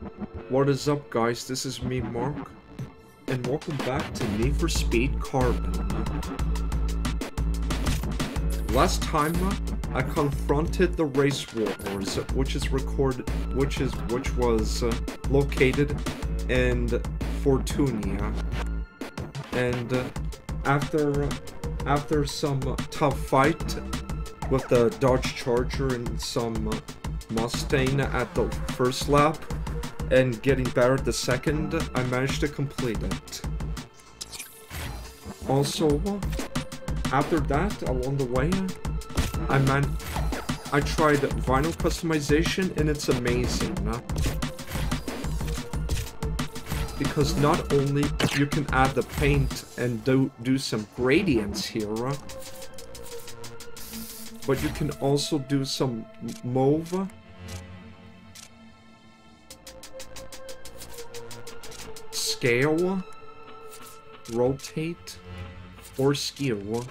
What is up, guys? This is me, Mark, and welcome back to Need for Speed Carbon. Last time, I confronted the race wars, which was located in Fortunia, and after some tough fight with the Dodge Charger and some Mustang at the first lap, and getting better at the second, I managed to complete it. Also, after that, along the way, I tried vinyl customization, and it's amazing. Because not only you can add the paint and do some gradients here, but you can also do some mauve, scale, rotate, or skew.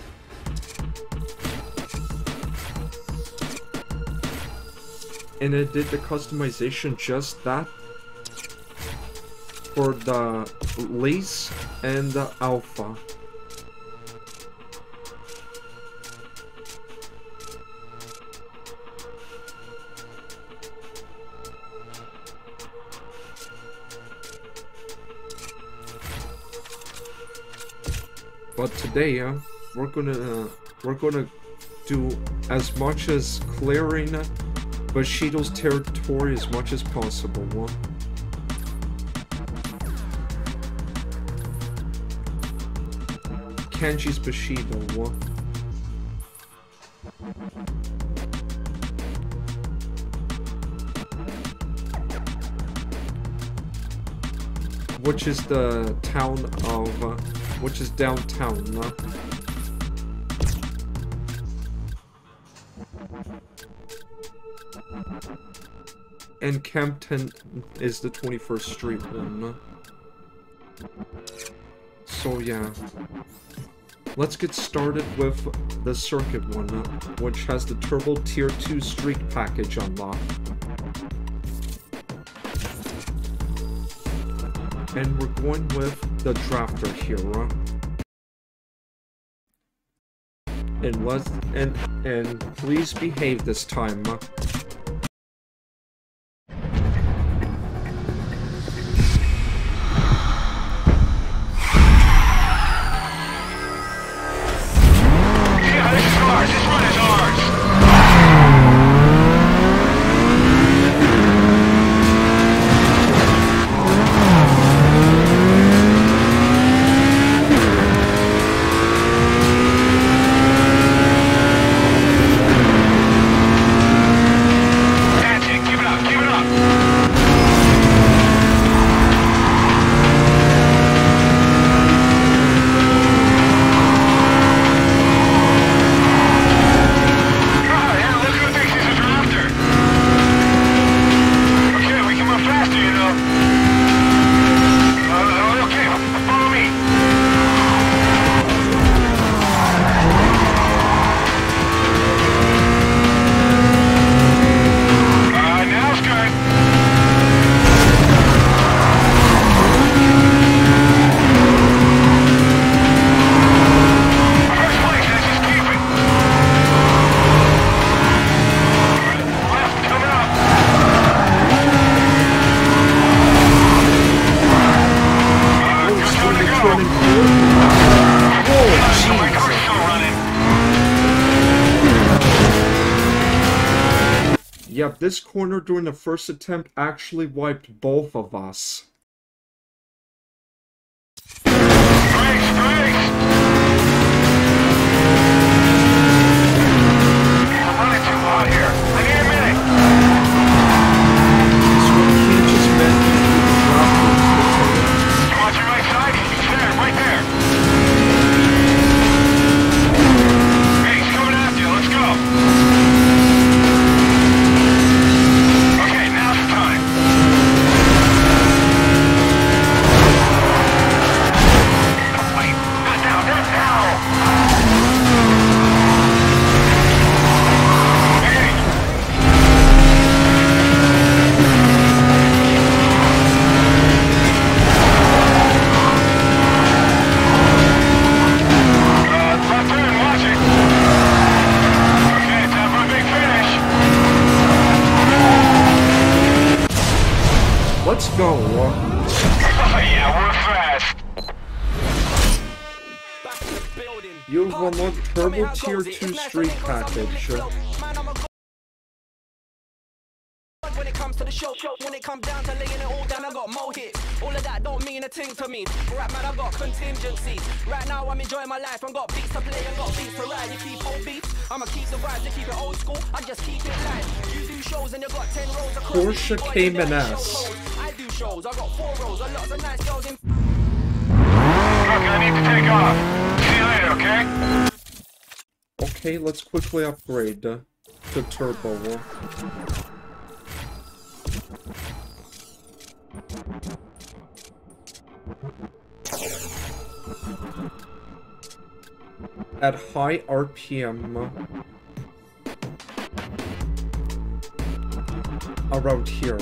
And it did the customization just that for the Lease and the Alpha. But today, we're gonna do as much as clearing Bushido's territory as much as possible. Kenji's Bushido. Which is the town of, which is downtown. And Campton is the 21st Street one. So yeah. Let's get started with the circuit one, which has the Turbo Tier 2 Street package unlocked. And we're going with the Drafter here. And please behave this time. Yep, this corner during the first attempt actually wiped both of us. let's go. Oh yeah, we're fast. You've unlocked Turbo Tier 2 Street Package. When it comes to the show, when it comes down to laying it all down, I got more hits. All of that don't mean a thing to me. Right, man, I got contingencies. Right now, I'm enjoying my life. I got beats to play, I got beats to ride. You keep old beats, I'ma keep the vibes. You keep it old school, I just keep it live. You do shows and you got 10 rows of Porsche Cayman S. I do shows, I got 4 rows, a lot of nice girls in. Look, I need to take off. See you later, okay? Okay, let's quickly upgrade to Turbo. At high RPM, around here,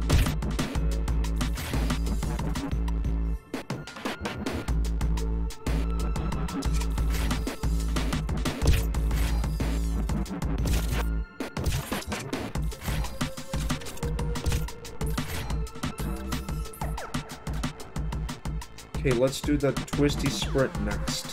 Okay, let's do the twisty sprint next.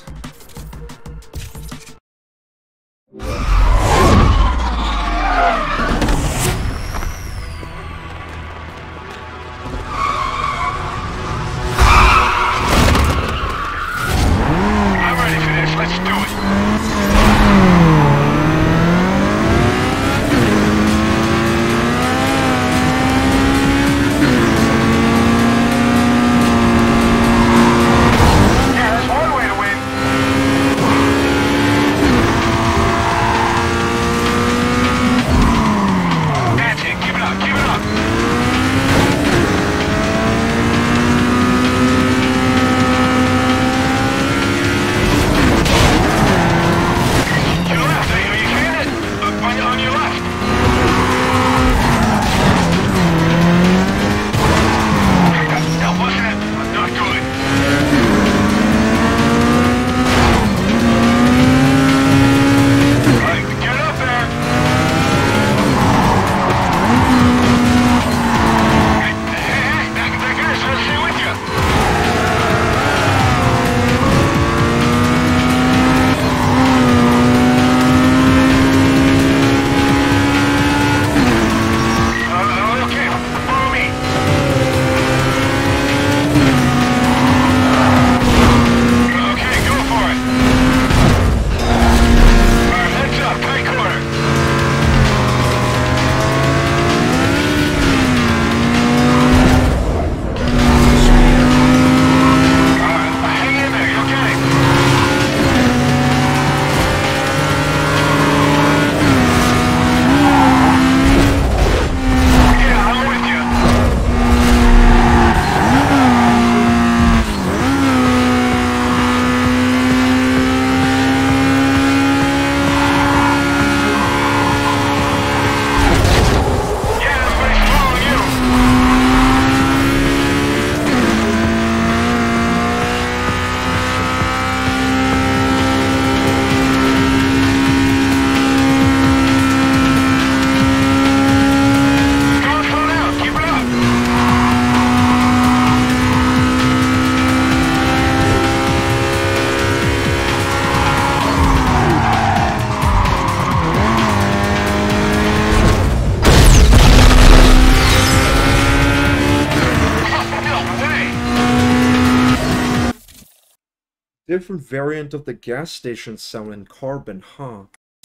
Different variant of the gas station sound in Carbon, huh?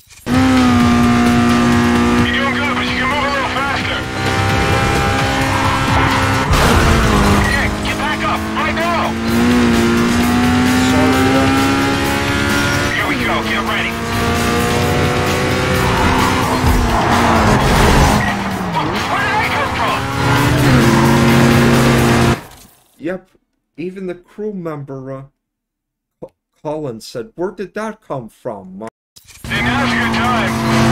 You're doing good, but you can move a little faster. Okay, get back up, right now. Sorry, Here we go, get ready. Where did I come from? Yep, even the crew member, Collin said, "Where did that come from?" Hey, now's a good time.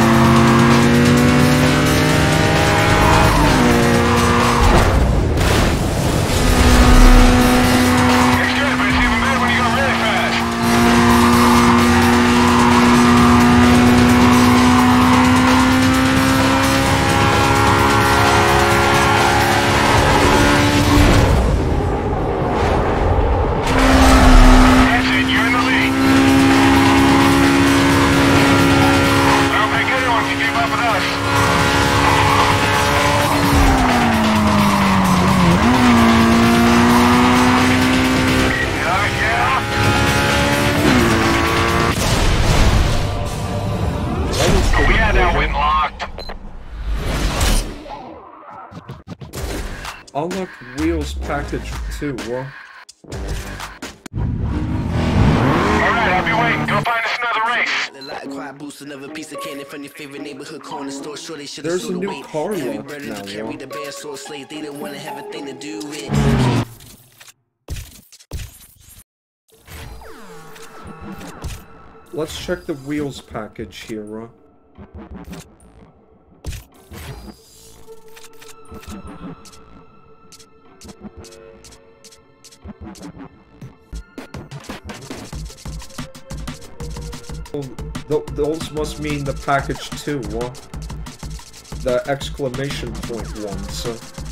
It's good, but it's even better when you go really fast. unlock wheels package 2, Alright, I'll be waiting. Go find us another race. There's a new car lock now, Let's check the wheels package here, Those must mean the package 2, the exclamation point ones.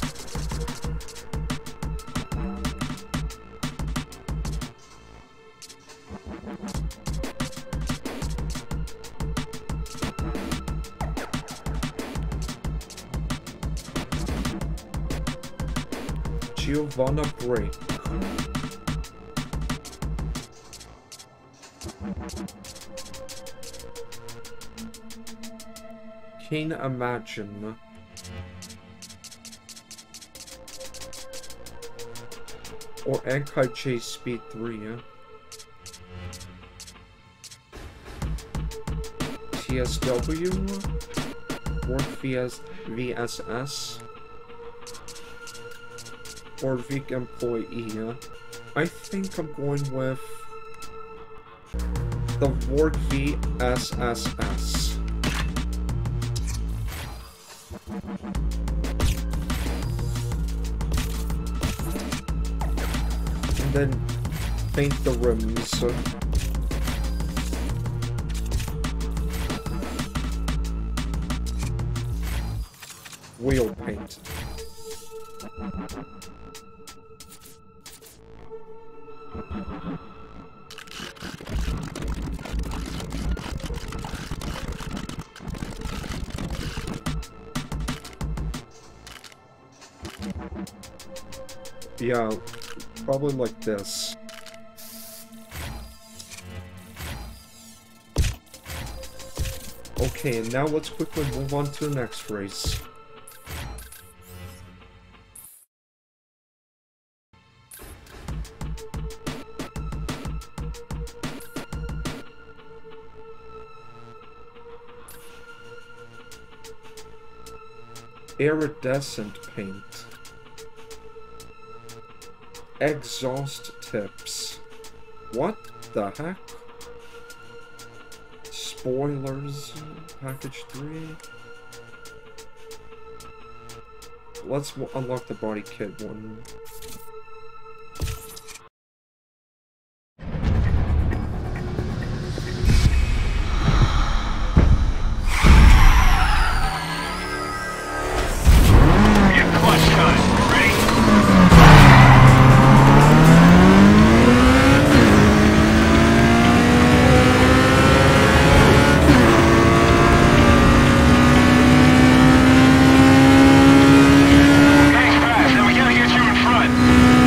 Giovanna Brake. Keen Imagine. Or Ankai-J Speed 3, TSW? Or VSS? Or Weak Employee. I think I'm going with the Ward VSSS. And then paint the rims. Wheel paint. Yeah, probably like this. Okay, and now let's quickly move on to the next race. Iridescent paint. Exhaust tips. What the heck? Spoilers. Package 3. Let's unlock the body kit one. Getting fast, and we gotta get you in front.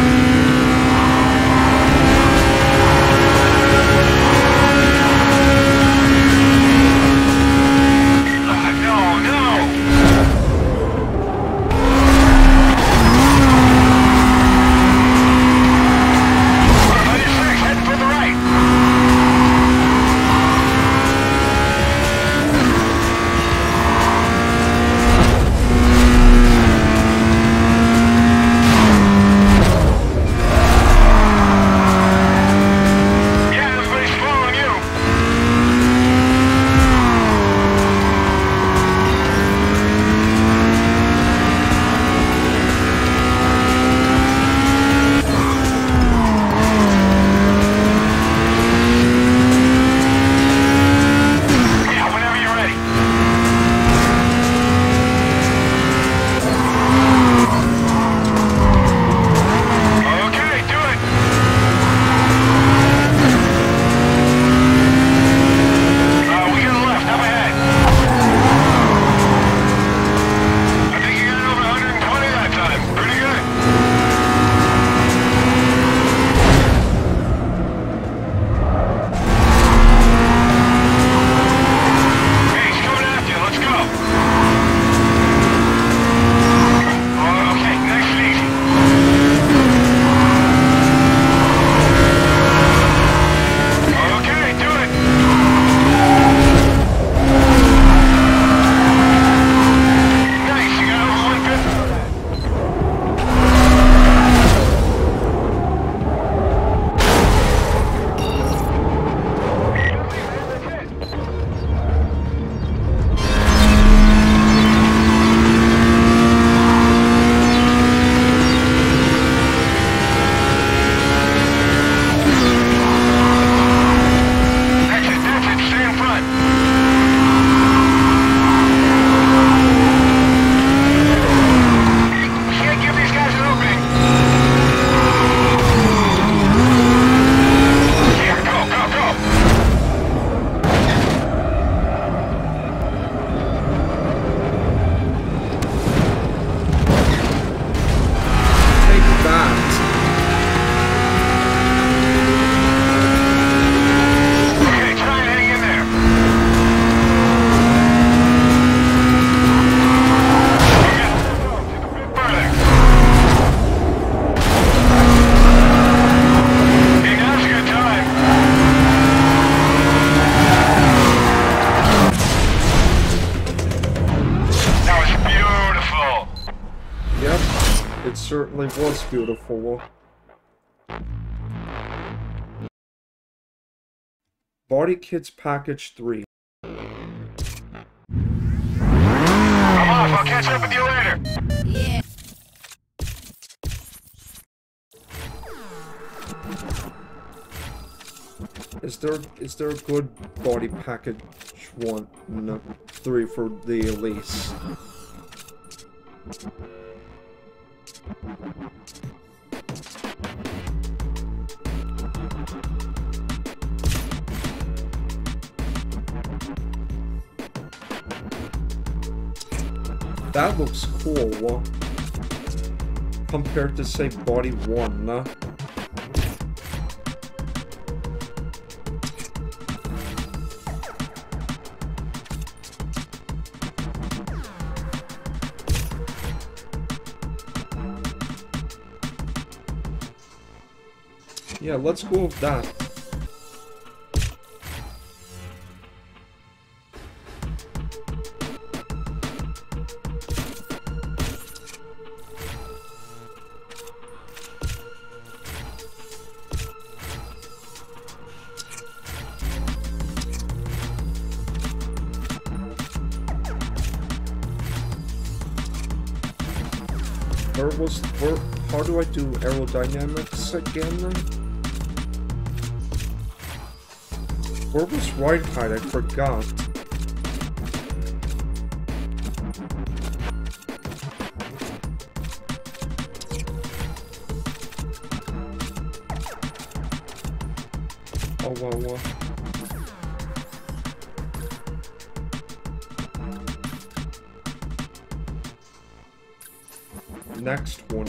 It certainly was beautiful. Body Kits Package 3. I'm off. I'll catch up with you later. Yeah. Is there a good body package 1, no, 3 for the Elise? That looks cool, compared to, say, Body 1. Yeah, let's go with that. How do I do aerodynamics again? Where was ride height? I forgot. Oh, well. Next one,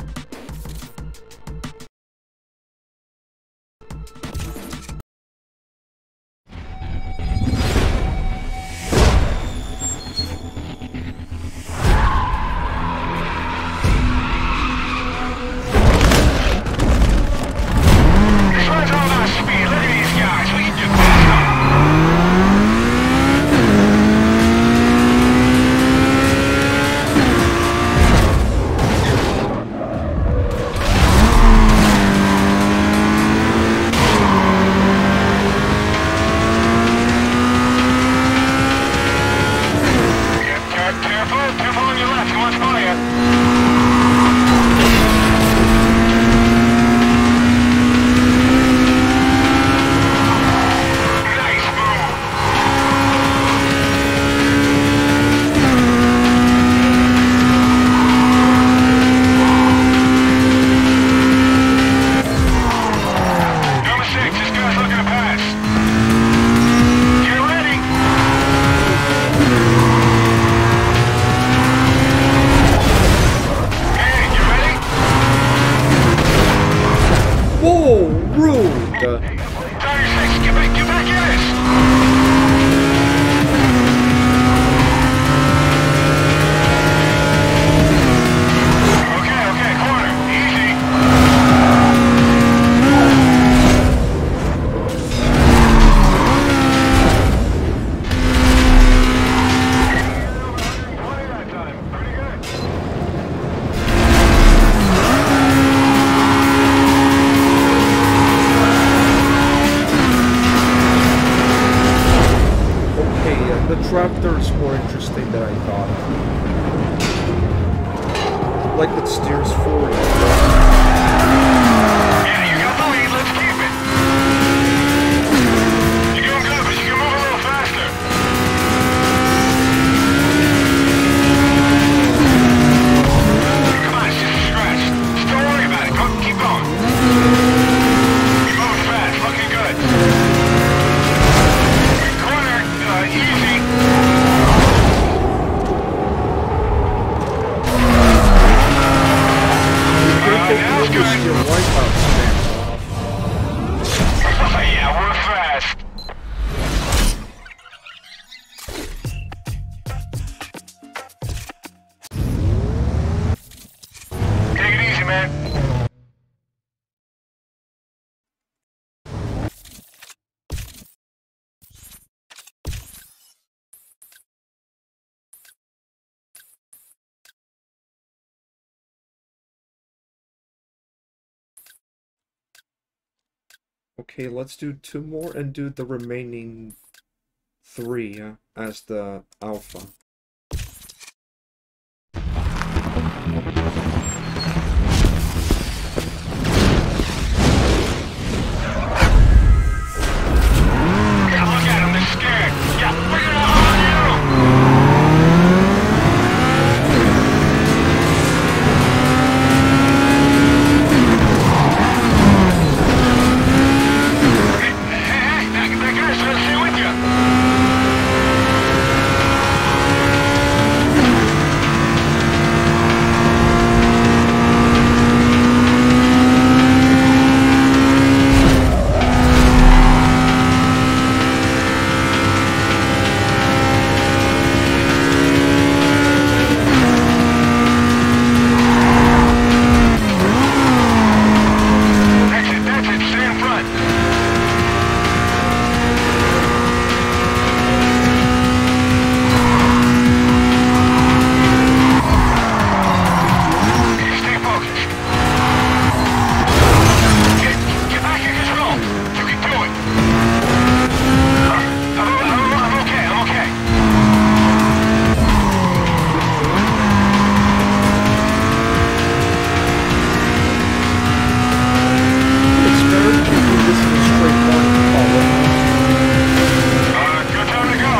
Raptor's more interesting than I thought. Like it steers forward. Yeah, you got the lead, let's keep it. You're doing good, but you can move a little faster. Come on, it's just a scratch. Just don't worry about it. Go, keep going. You're moving fast, looking good. Corner, easy. Now it's good. Your wipeout stand. Yeah, we're fast. Take it easy, man. Okay, let's do 2 more and do the remaining 3 as the alpha. Yeah, look at him, they're scared. Yeah, bring it on you! Hey, that guy's trying to stay with you. That's it, stay in front. Stay focused. Get back in control. You can do it. I'm okay, I'm okay. It's better to do this in a straight line, Collin. Good time to go.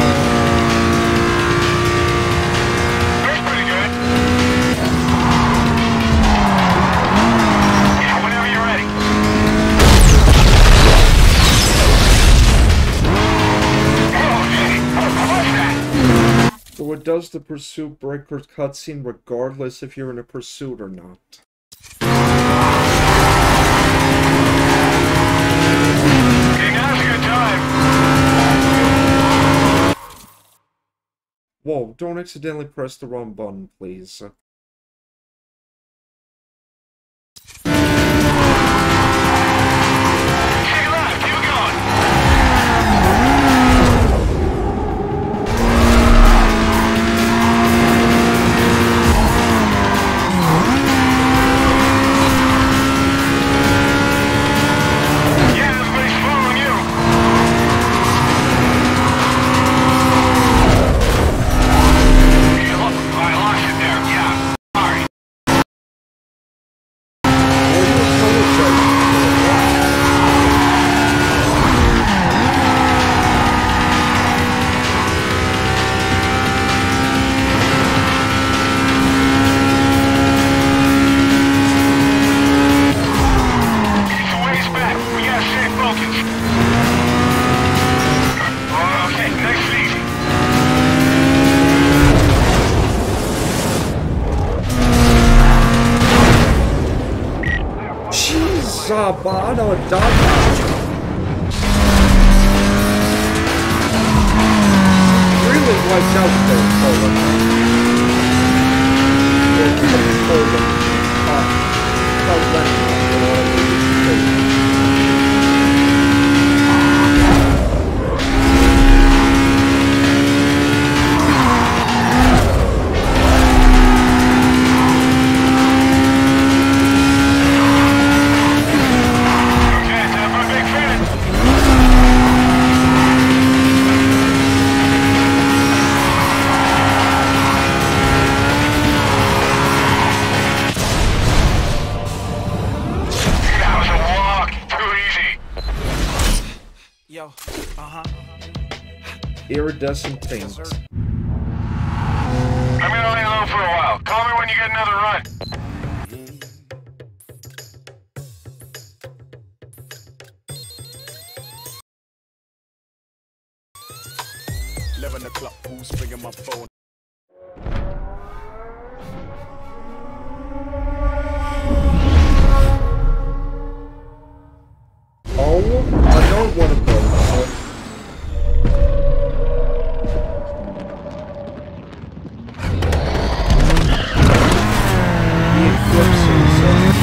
That's pretty good. Yeah, whenever you're ready. Oh, hey, what was that? So it does the pursuit breakers cutscene regardless if you're in a pursuit or not. Okay, now's a good time. Whoa, don't accidentally press the wrong button, please. Take it left, keep it going. Yeah, everybody's following you. I lost it there, yeah. Sorry. It's a ways back. We gotta stay focused. Okay, next is easy. Jeez, Zabano, dodge. Really wiped out there, Collin. Collin. Okay, time for a big finish. That was a walk. Too easy. Yo, Iridescent paint. Yes, sir. I'm gonna lay low for a while. Call me when you get another run. 11 o'clock, who's ringing my phone? Oh, I know one of those. The eclipses.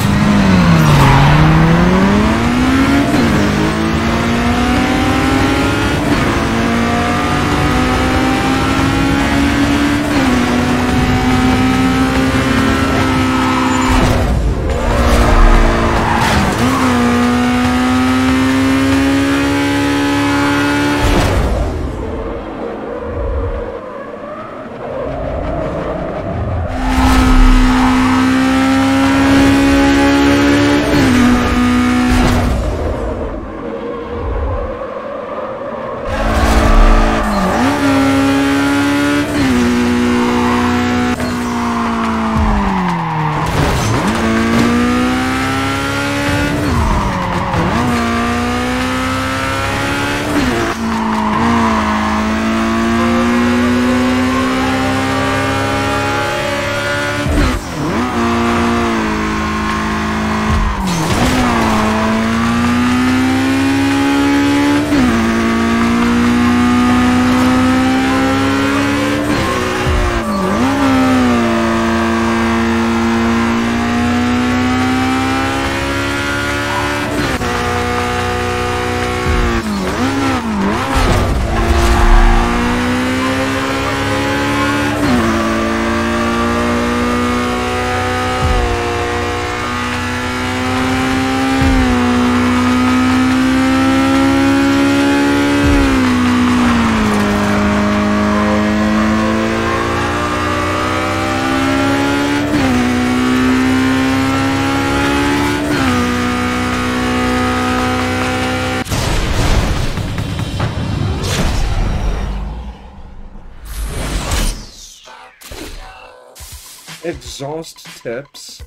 exhaust tips.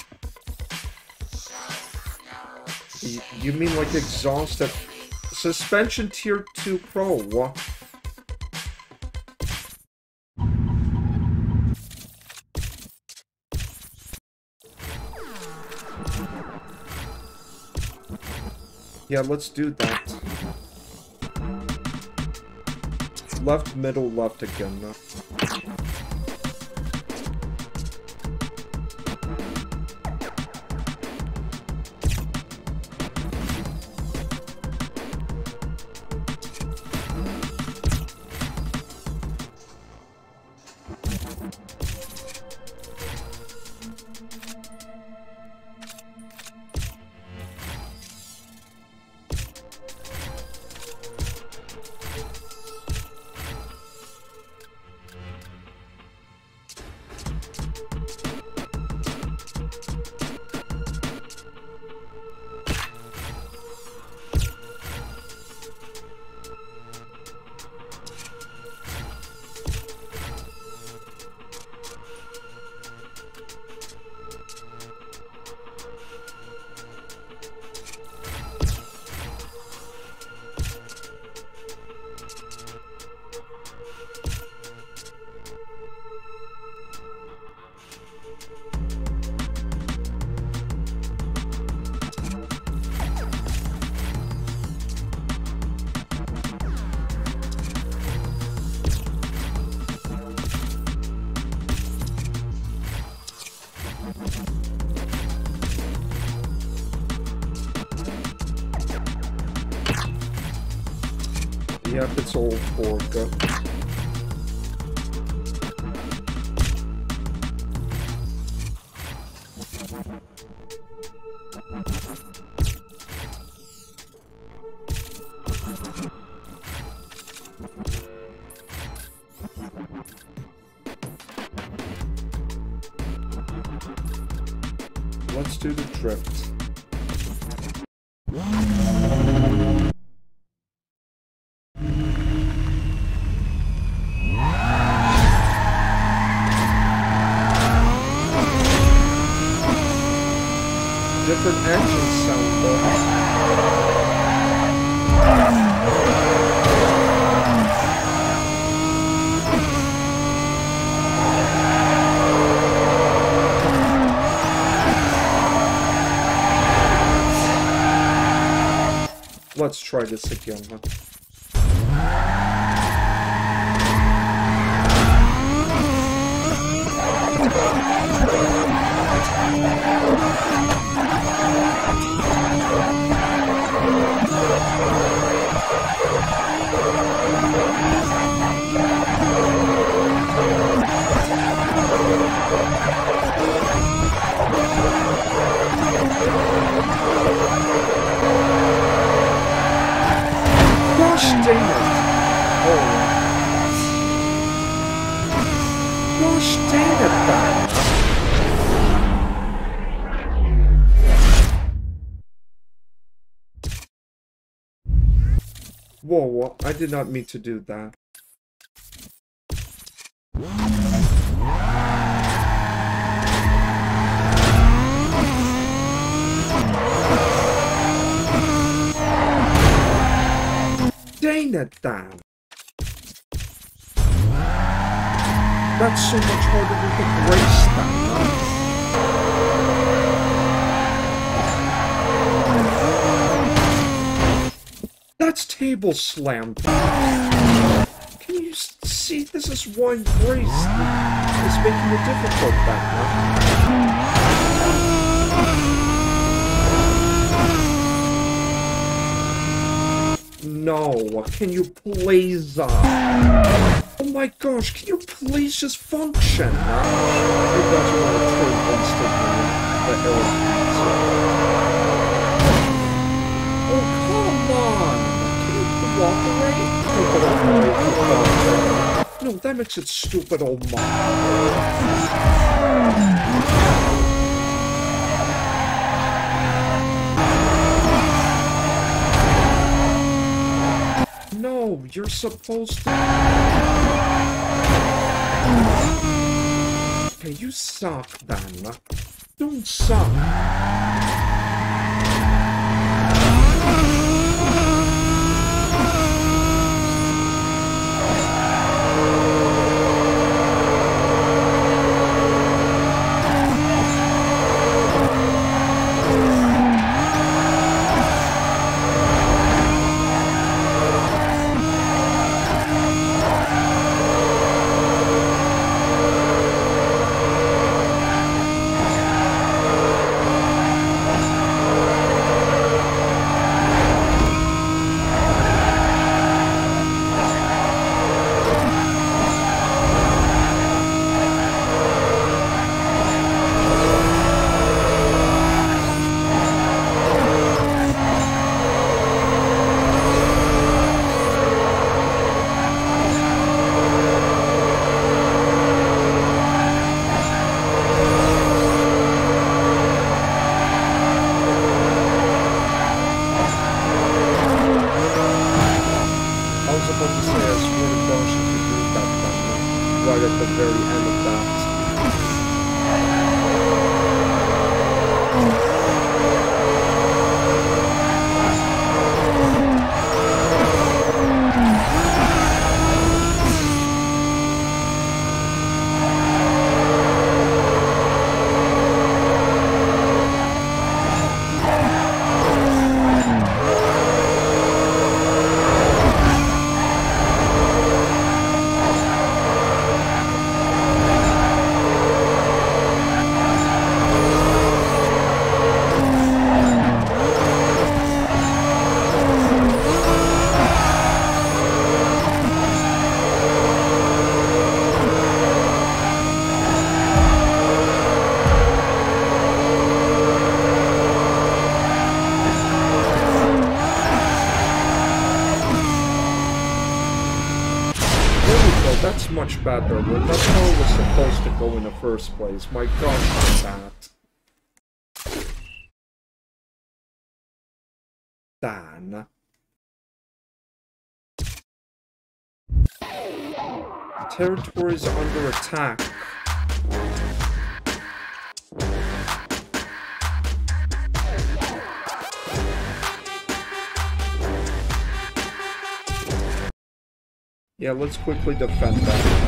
You mean like exhaust at suspension tier 2 Pro? What? Yeah, let's do that. Left, middle, left again. Yep, it's all Forga. Let's do the drift. Different engine sound though. Let's try this again, huh? Gosh dang it! Oh. Gosh dang it, that. Whoa, I did not mean to do that. Dang it, Dan! That's so much harder with the brace than that. That's table slam. Can you see? This is one brace that is making it difficult back now. No, can you please? Oh my gosh, can you please just function? It doesn't want to turn instantly. The oh, come on! Can you cooperate? No, that makes it stupid, oh my. No, you're supposed to... Okay, Okay, you suck, Ben. Don't suck. That's much better, but that's how it was supposed to go in the first place. My gosh, that. Dan. Territory is under attack. Yeah, let's quickly defend that.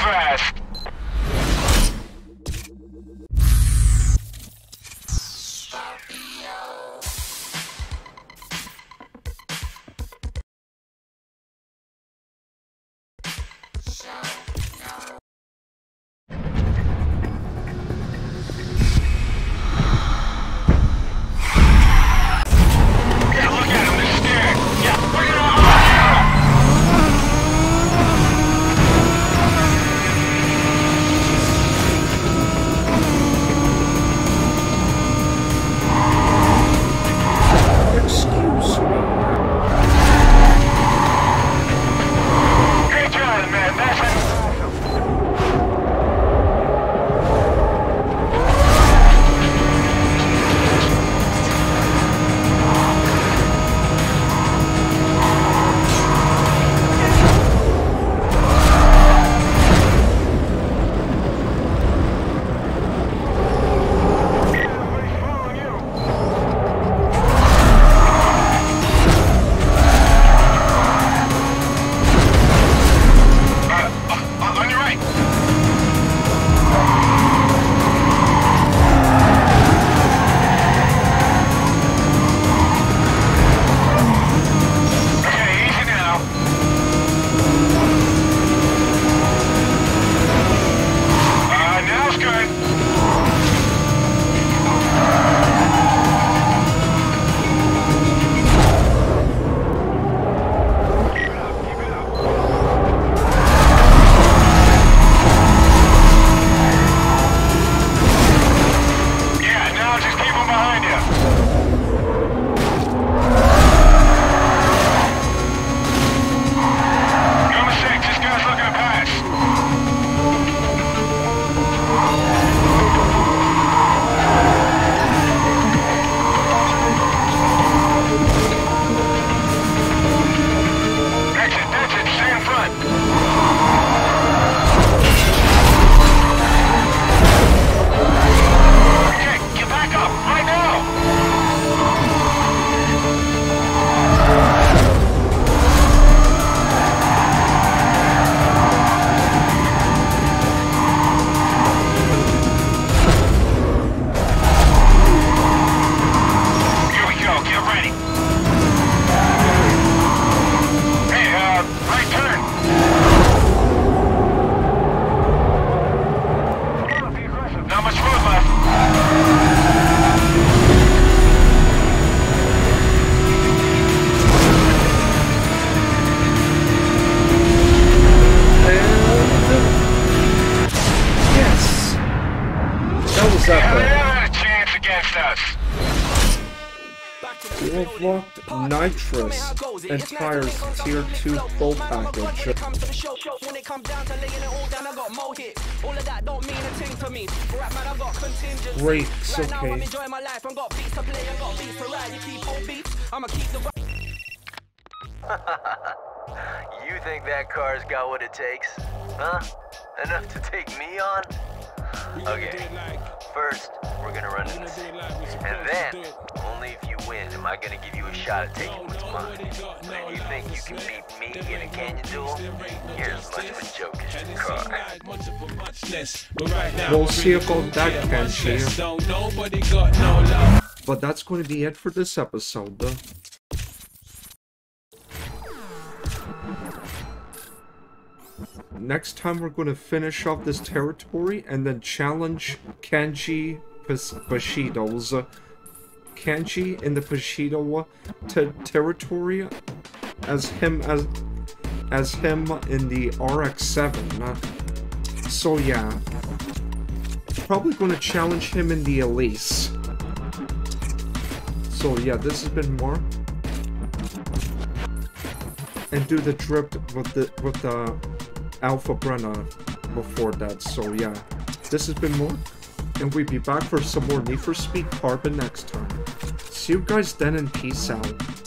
fast. Locked nitrous and tires tier 2 full package. When it comes down to laying it all down, I got mo hit. All of that don't mean a thing to me. Rap man, I got contingency. Brakes, right now I'm okay. enjoying my life. I got beats to play, I got beats to ride. You keep on beats, I'ma keep the. You think that car's got what it takes? Huh? Enough to take me on? Okay, first, we're gonna run in the city. And then, only if you win am I gonna give you a shot at taking what's mine. And if you think you can beat me in a canyon duel, you're as much of a joke as your car. We'll see about that, Kenji. But that's going to be it for this episode. Next time we're going to finish off this territory and then challenge Kenji Bushido's. Kenji in the Bushido territory as him in the RX-7. So yeah, probably going to challenge him in the Elise. So yeah, this has been more. And do the drip with the Alpha Brenna before that. So yeah, this has been more, and we'll be back for some more Need for Speed Carbon next time. See you guys then, and peace out.